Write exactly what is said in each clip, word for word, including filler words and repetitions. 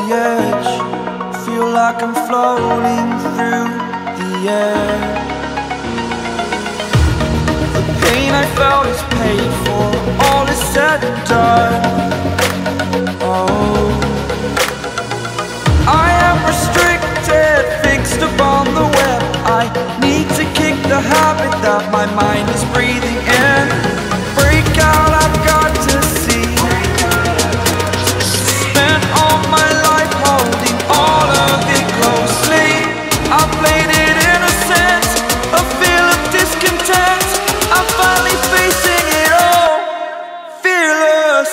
edge, feel like I'm floating through the air. The pain I felt is paid for, all is said and done. Oh, I am restricted, fixed upon the web. I need to kick the habit that my mind is breathing in. Break out, I've got to see. Spent all my life holding all of it closely. I played it innocent, a feel of discontent. I'm finally facing it all, fearless.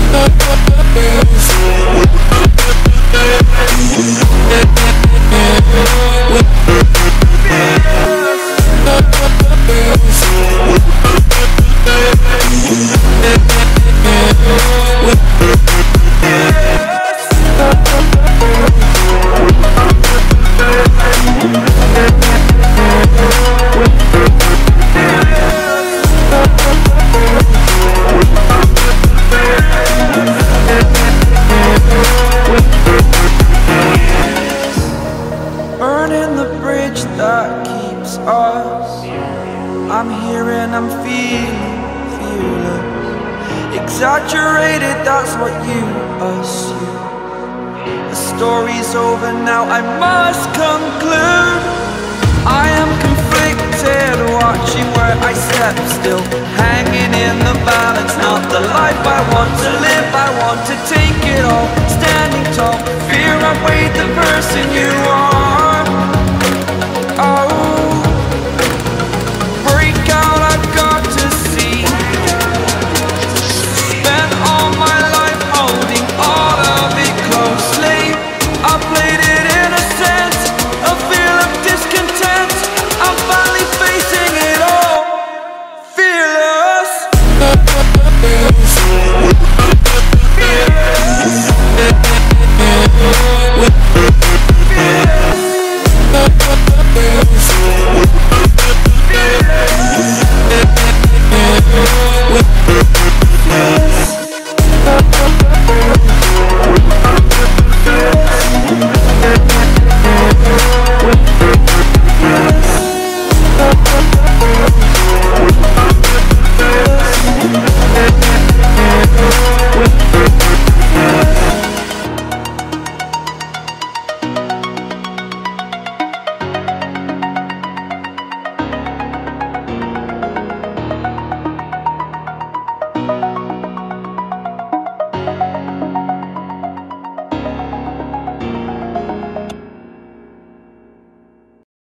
Burning the bridge that keeps us. I'm here and I'm feeling fearless. Exaggerated, that's what you assume. The story's over now, I must conclude. I am conflicted, watching where I step still, hanging in the balance. Not the life I want to live, I want to take it all. Standing tall, fear I weighed the person you are.